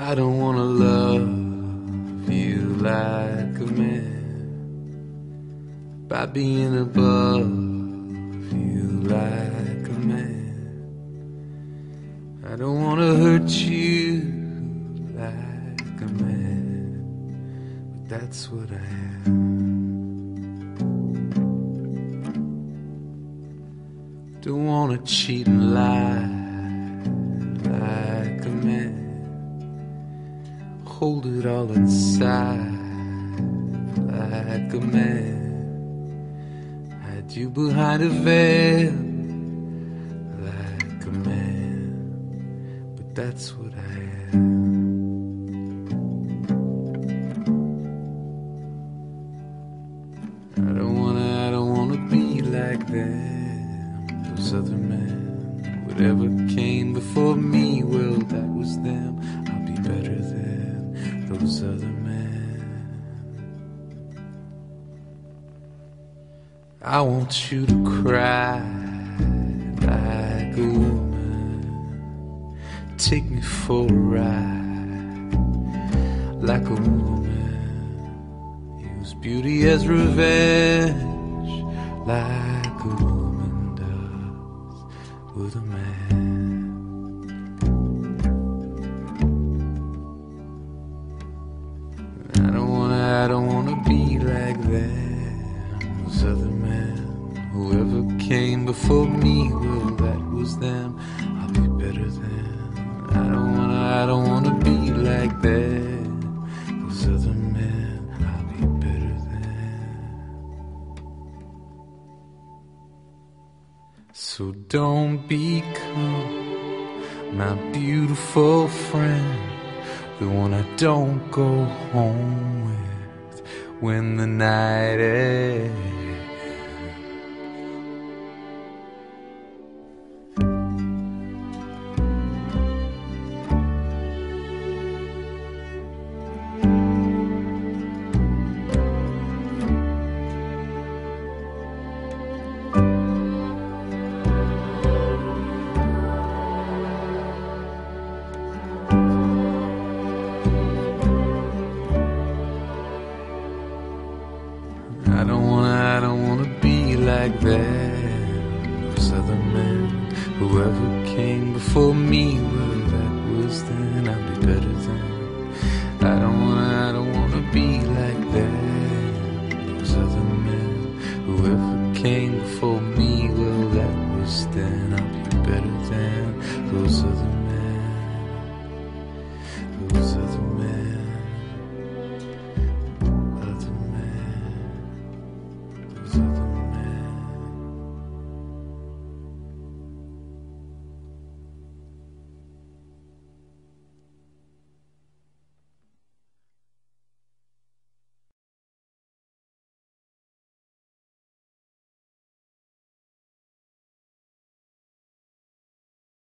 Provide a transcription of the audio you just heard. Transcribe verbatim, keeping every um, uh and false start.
I don't wanna love you like a man by being above you like a man. I don't wanna hurt you like a man, but that's what I am. Don't wanna cheat and lie like a man, hold it all inside like a man, hide you behind a veil like a man, but that's what I am. I don't wanna, I don't wanna be like them, those other men. Whatever came before me, well, that was them. I'll be better than those other men. I want you to cry like a woman, take me for a ride like a woman, use beauty as revenge like a woman does with a man. I don't wanna, I don't wanna be like them, those other men. Whoever came before me, well, that was them. I'll be better than. I don't wanna, I don't wanna be like them, those other men. I'll be better than. So don't become my beautiful friend, the one I don't go home with when the night ends. I don't wanna, I don't wanna be like them, those other men. Whoever came before me, well, that was then. I'll be better than. I don't wanna, I don't wanna be like them, those other men. Whoever came before me, well, that was then. I'll be better than those other men.